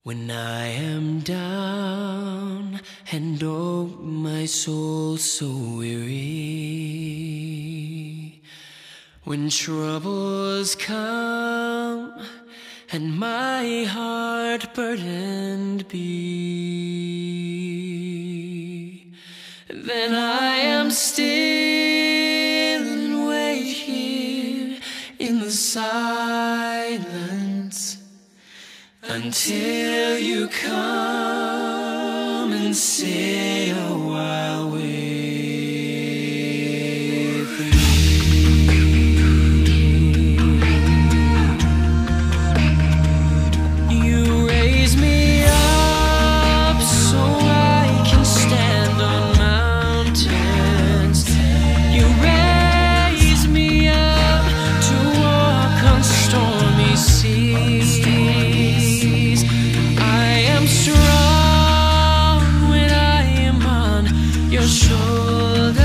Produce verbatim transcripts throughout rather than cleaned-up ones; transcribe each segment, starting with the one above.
When I am down and oh my soul so weary, when troubles come and my heart burdened be, then I am still and wait here in the silence until you come and say a while with me. You raise me up so I can stand on mountains. You raise me up to walk on stormy seas. Shoulders,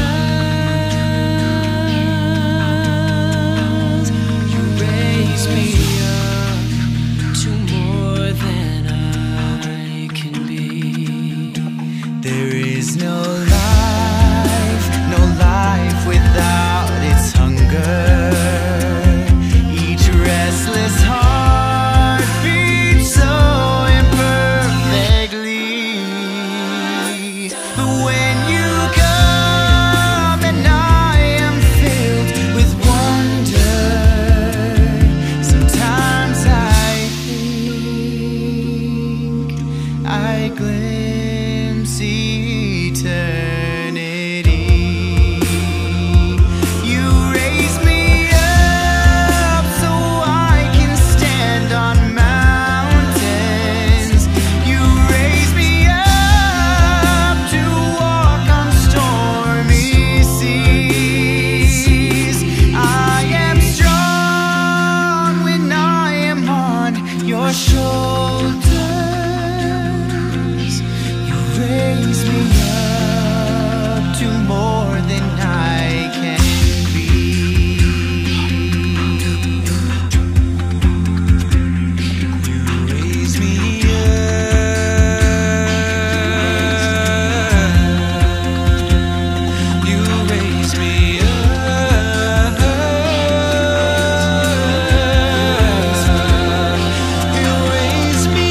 you raise me up to more than I can be. There is no life, no life without its hunger. Each restless heart beats so imperfectly. But when you I glimpse eternity. You raise me up so I can stand on mountains. You raise me up to walk on stormy seas. I am strong when I am on your shoulders. Raise me up to more than I can be. You raise me up. You raise me up. You raise me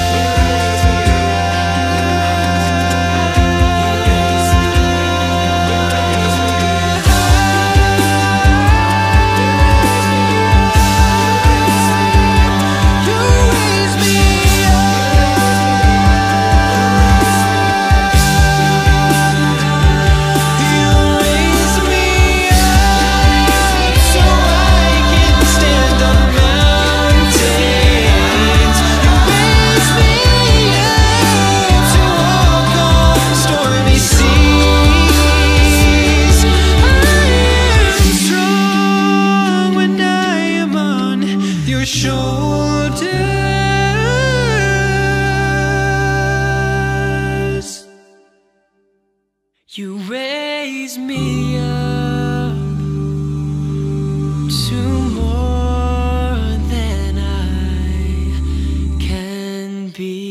shoulders. You raise me up to more than I can be.